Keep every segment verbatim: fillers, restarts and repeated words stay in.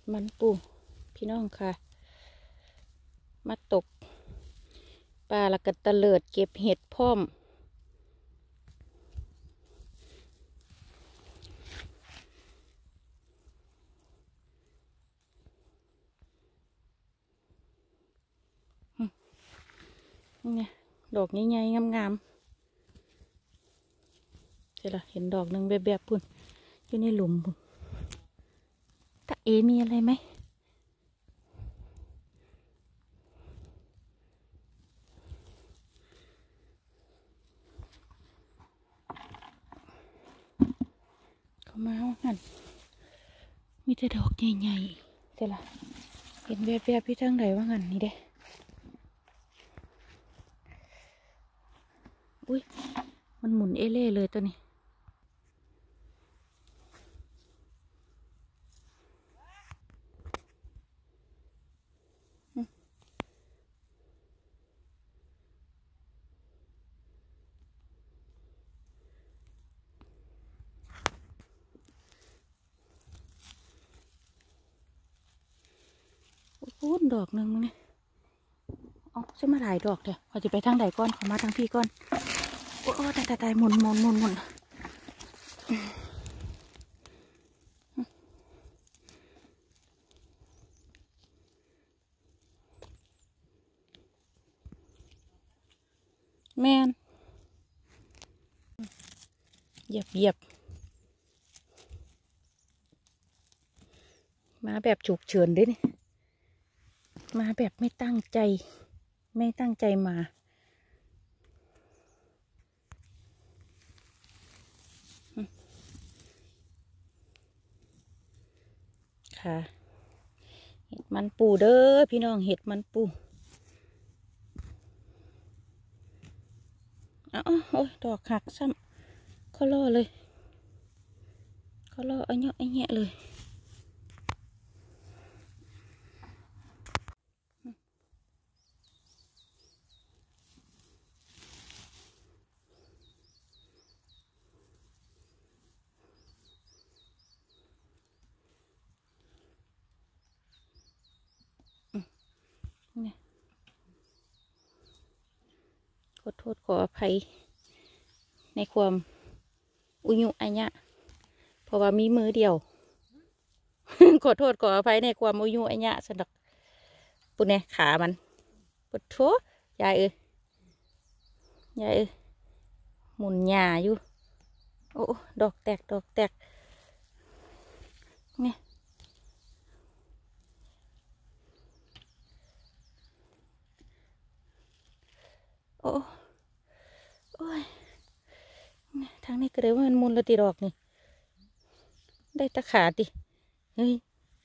มันปูพี่น้องค่ะมาตกปลาละกันตะเลิดเก็บเห็ดพร้อมเนี่ยดอกใหญ่ๆงามๆเจ้าละเห็นดอกหนึ่งแบบๆพุ่นอยู่ในหลุมพุ่นตาเอมีอะไรไหมเขามาว่างั้นมีแต่ดอกใหญ่ๆเจ้าละเห็นแบบๆพี่ทั้งใดว่างั้นนี่เด้อุ้ยมันหมุนเอเล่เลยตัวนี้พูดดอกหนึ่งมั้งเนี่ยอ๋อจะมาหลายดอกเถอะเขาจะไปทางใดก่อนเขามาทางพี่ก่อนโอ้ตายตายตายหมุนหมุนหมุนหมุนแมนเหยียบเหยียบมาแบบฉุกเฉินด้วยนี่มาแบบไม่ตั้งใจไม่ตั้งใจมาค่ะเห็ดมันปูเด้อพี่น้องเห็ดมันปูอ๋อโอ้ยดอกหักซ้ำเขาล่อเลยเขาล่อไอ้เนี้ยไอ้เนี้ยเลยเนี่ยขอโทษขออภัยในความอุยุอันเนี้ยเพราะว่ามีมือเดียว ขอโทษขออภัยในความอุยุอันเนี้ยสนักปุ่นเนี่ยขามันปุดโถยายเอ้ยยายเอ้ยหมุนหญ้าอยู่โอ้ดอกแตกดอกแตกเนี่ยโอ้โอ้ยทางนี้ก็เลยว่ามันมุนละตีดอกนี่ได้ตะขาดิเฮ้ย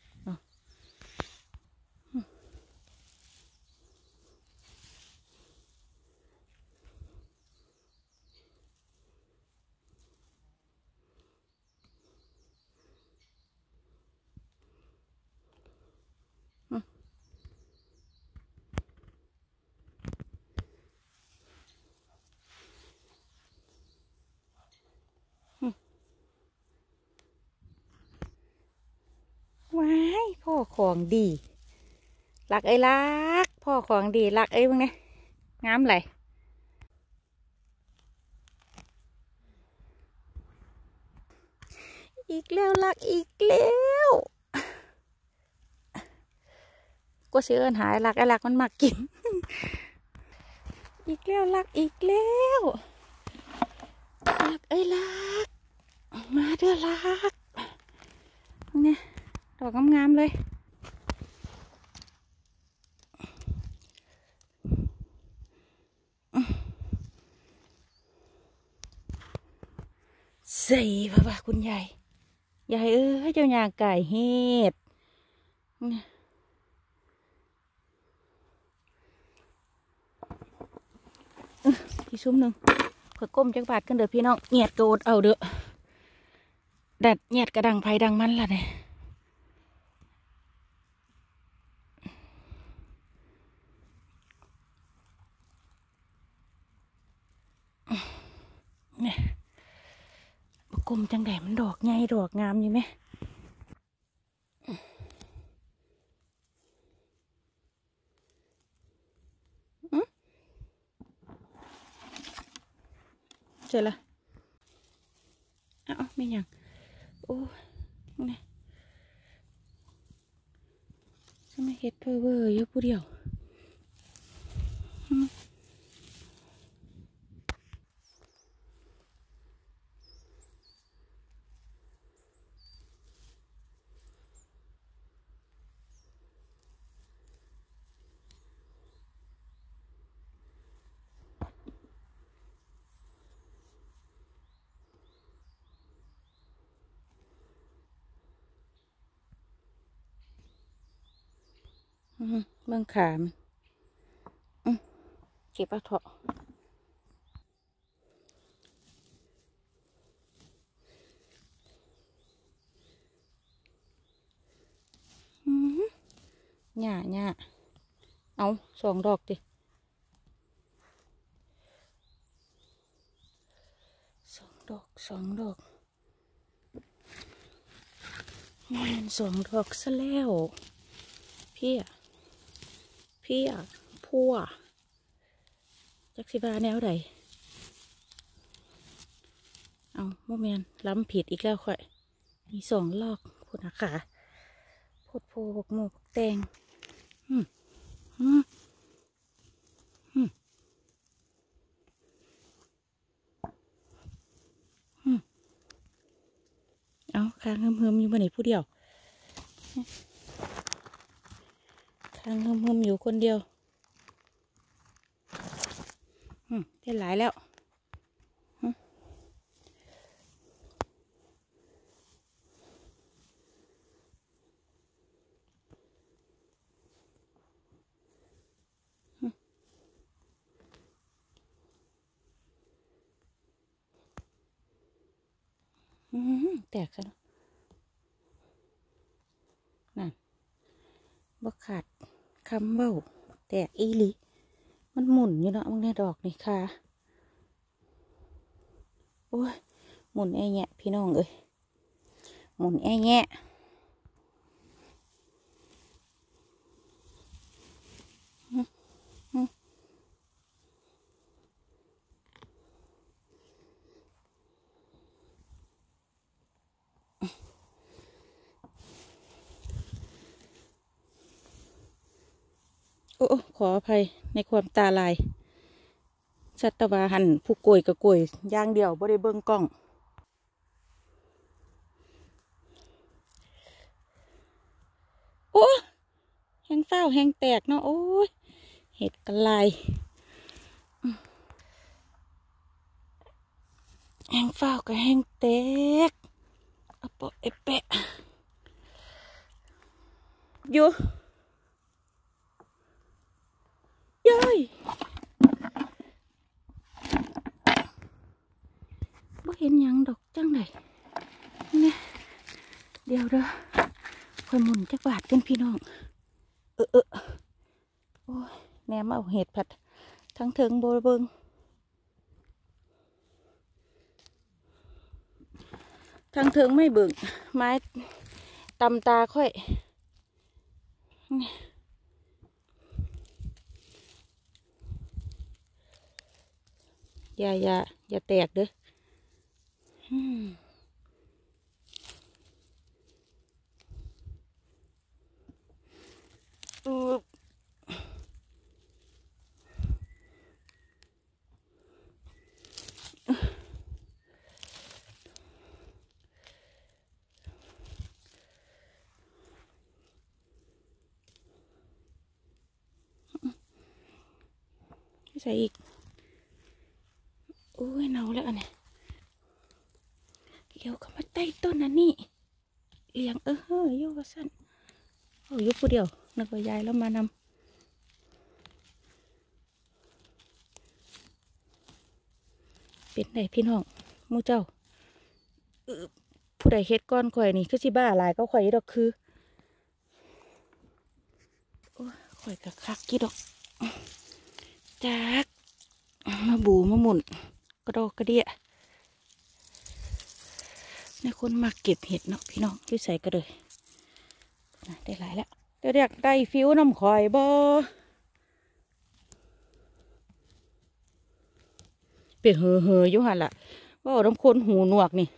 ว้ายพ่อของดีรักไอ้รักพ่อของดีรักไอ้พวกนี้งามไหลอีกแล้วรักอีกแล้วก็เชื่อหายรักไอ้รักมันมากกินอีกแล้วรักอีกแล้วรักไอ้รักมาเด้อรักเนี่ยดอกงามๆเลยสี่พ่อป่ะคุณยายยายเอ้ยเจ้าหญ้าไก่เห็ดพี่ซุ้มหนึ่งเผื่อก้มจักบาทกันเด้อพี่น้องเงียดโกดเอาเด้อดัดเงียดกระดังไฟดังมันล่ะเนี่ยเนี่ยกลมจังแดดมันดอกใหญ่ดอกงามอยู่ไหมเสร็จละเอาไม่ยังโอ้นี่ทำไมเห็ดเพอเวอร์อยู่ผู้เดียวเมืองขามเก็บเอาเถอะหญ้าหญ้าเอาสองดอกดิสองดอกสองดอกมันสองดอกซะแล้วพี่อะพี่อะพัวจักสิบาแนวใดเอาโมเมนล้ำผิดอีกแล้วค่อยมีสองลอกคุณอาขาพดโพบกโมบกแตงอืมอืมอืมอืมเอาค้างเฮิมๆอยู่บนไหนผู้เดียวค้างเฮิมๆอยู่คนเดียวอืมได้หลายแล้วอืมแตกซะแล้วนั่นบ่ขาดคำเบ้าแตกอีหลีมันหมุนอยู่เนาะมึงเนี่ยดอกนี่ค่ะโอ้ยหมุนแอ่แงะพี่น้องเอ้ยหมุนแอ่แงะโอ้ขออภัยในความตาลายชัตวาหันผู้โกยกับโกยย่างเดียวบ่ได้เบิ่งกล้องโอ้แห้งเฝ้าแห้งแตกเนาะโอ้ยเห็ดกระลายแห้งเฝ้ากับแห้งแตกเอาปะเอเปะอยู่ย้อยบ่เห็นยังดอกจังไหนเนี่ยเดี๋ยวเด้อคอยหมุนจักบาทกันพี่น้องเออเออโอ้ยแหนมเอาเห็ดผัดทั้งเทิงโบเบิงทั้งเทิงไม่เบิ่งไม้ตำตาค่อยอย่าอย่าอย่าแตกเด้ออือใส่อีกโอ้ยเนาแล้วอันนี้เลี้ยวเข้ามาใต้ต้นนั่นนี่เลี้ยงเออเฮ้ยโยกสั้นโอ้ยยกผู้เดียวนึกว่ายายแล้วมานำเป็นไหนพี่น้องมูเจ้าผู้ใดเฮ็ดก้อนข่อยนี่คือสิบ้าหลายก็ข่อยดอกคือโอ้ยข่อยกะคักกี่ดอกจักมาบูมาหมุนกระดอกกระเดียในคนมาเก็บเห็ดเนาะพี่น้องที่ใส่กระเลยได้หลายแล้วเดี๋ยวอยากได้ฟิวน้ำข่อยบ่เปียเห่อเห่ออยู่หันละว่าน้ำคนหูหนวกนี่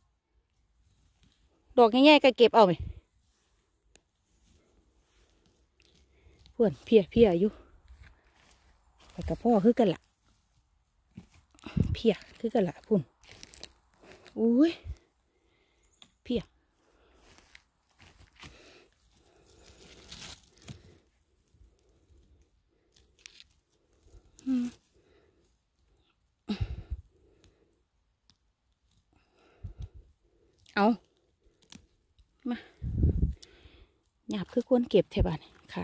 ดอกง่ายๆก็เก็บเอาไหมเพื่อนเพียเพียอยู่ไปกับพ่อคือกันละเพียคือกันละพุ่นอุ้ยเพียเอามาหยาบคือควรเก็บเทบ้านค่ะ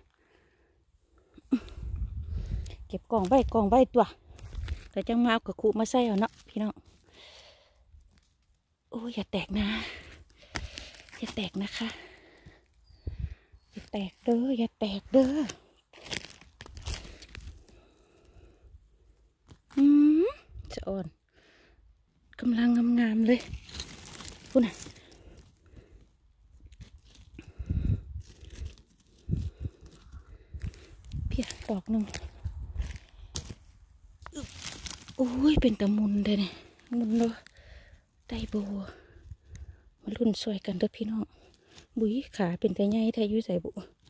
เก็บกล่องใบกล่องใบตัวแต่จังมาเอากระคุมาใส่เอาเนาะพี่น้องโอ้ยอย่าแตกนะอย่าแตกนะคะอย่าแตกเด้ออย่าแตกเด้ออืมจะอ่อนกำลังงามๆเลยพูดนะเพียดอกหนึ่งโอ้ยเป็นตะมุนเลยเนี่ยมุนเลยได้โบมาลุ้นสวยกันเด้อพี่น้องบุ้ยขาเป็นแต่ใหญ่ไทยยุ่ยใส่บุ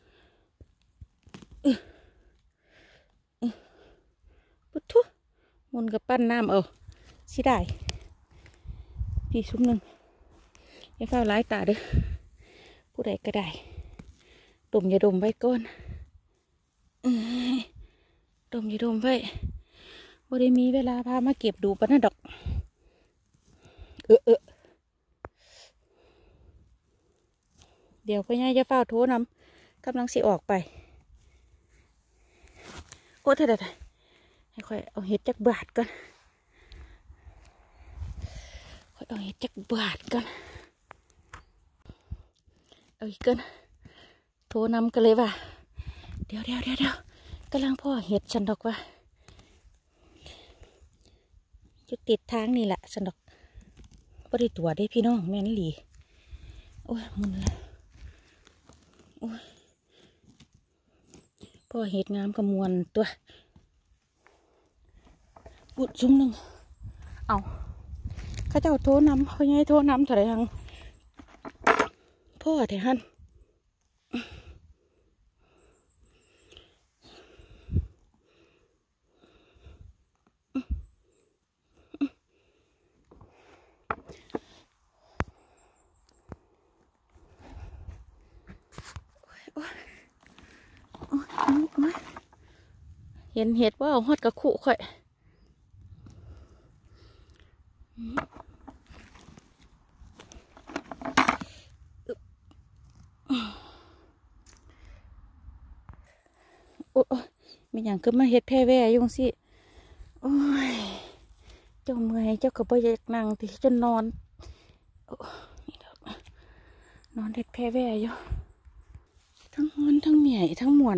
เออเออปุ๊บทุมุนกับปั้นน้ำเอาสิได้พี่ซุ้มหนึ่งอย่าเฝ้าร้ายตาเด้อผู้ใดก็ได้ดมอย่าดมไว้ก่อนดมอย่าดมไว้บ่ได้มีเวลาพามาเก็บดูปะนะดอกเออเออเดี๋ยวพ่อใหญ่จะเฝ้าโทรนำกำลังสิออกไปโอ้เถอะให้ค่อยเอาเห็ดจักบาทก่อนค่อยเอาเห็ดจักบาทก่อนเอาอีกกันโทรนำกันเลยว่ะเดี๋ยวเดี๋ยวเดี๋ยวเดี๋ยวกำลังพ่อเห็ดฉันดอกว่าจะติดทางนี่แหละฉันดอกบริตัวได้พี่น้องแม่นหลีโอ้ยมุนละโอ้ยพ่อเห็ดงามกระมวลตัวบุดซุ้มหนึ่งเอาข้าเจ้าโทรนำเขาไงโทรนำเท่าไรทังพ่อแต่ฮันเห็นเห็ดว่าเอาฮอดกระคุค่อยโอ้ไม่อย่างก็มาเห็ดแพร่แว่ยุ่งสิโอ้ยเจ้าเมื่อยเจ้าก็บ่อยากนั่งที่จนนอนนี่ดอกนอนเห็ดแพร่แว่อยู่ทั้งฮอนทั้งเหนื่อยทั้งหม่วน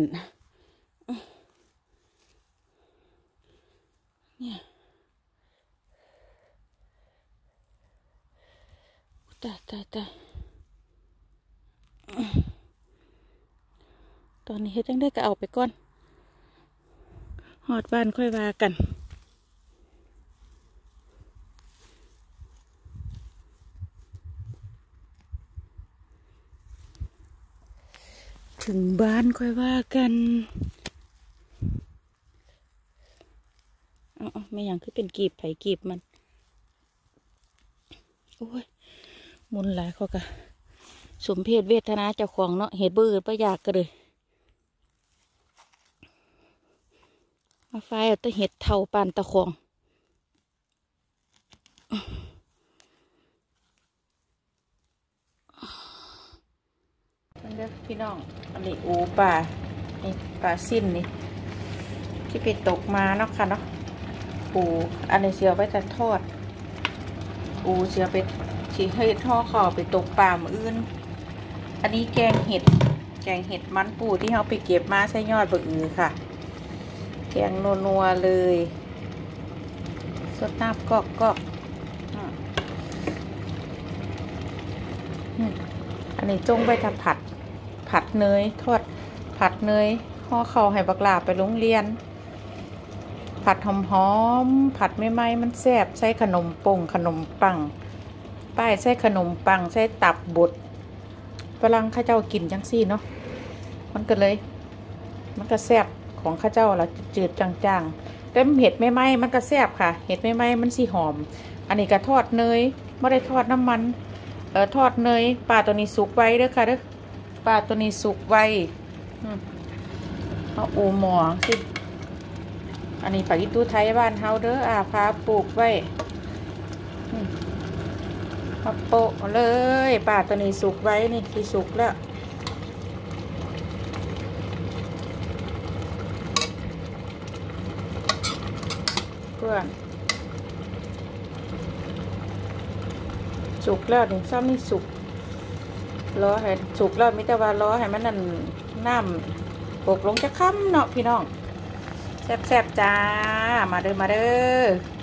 เนี่ยตายตายตายตอนนี้เฮ็ดจังได้ก็เอาไปก่อนหอดบ้านค่อยว่ากันถึงบ้านค่อยว่ากันอ๋อไม่อย่างคือเป็นกีบไผ่กีบมันโอ้ยมุนหลายเขากะสมเพศเวทนาเจ้าของเนาะเหตุเบื่อประยากกันเลยมาไฟเอาแต่เห็ดเท่าปานตะคองมันเด้อพี่น้องอันนี้อูป่านี่ปลาสิ้นนี่ที่ไปตกมาเนาะค่ะเนาะปูอันนี้เสียไว้จะทอดปูเสียไปฉีกให้ท่อข่อไปตกป่ามืออื่นอันนี้แกงเห็ดแกงเห็ดมันปูที่เขาไปเก็บมาใช้ยอดบะอือค่ะแกงนัวๆเลยสดน้ำกอกกอกอันนี้จงไปทำผัดผัดเนยทอดผัดเนยห่อข้าวให้บักหลาไปโรงเรียนผัดหอมๆผัดไม่ไหม้มันแซ่บใส่ขนมปงขนมปังป้ายใส่ขนมปังใส่ตับบดฝรั่งข้าเจ้ากินจังซี่เนาะมันก็เลยมันก็แซ่บของข้าเจ้าละจืดจางๆแต่เห็ดไม่ไหม้มันก็แซ่บค่ะเห็ดไม่ไหม้มันสีหอมอันนี้ก็ทอดเนยไม่ได้ทอดน้ำมันเออทอดเนยปลาตัวนี้สุกไว้เด้อค่ะเด้อปลาตัวนี้สุกไว้เอาอูหมอสิอันนี้ปลาอีตูไทยบ้านเฮาเด้ออาพาปลูกไว้มาโปะเลยปลาตัวนี้สุกไว้นี่ที่สุกแล้วเพื่อนสุกแล้วถึงซ้ำนี่สุกล้อให้สุกแล้วมิตรว่าล้อให้มันนั่นน้ำปกลงจะค่ำเนาะพี่น้องแซ่บๆจ้ามาเด้อมาเด้อ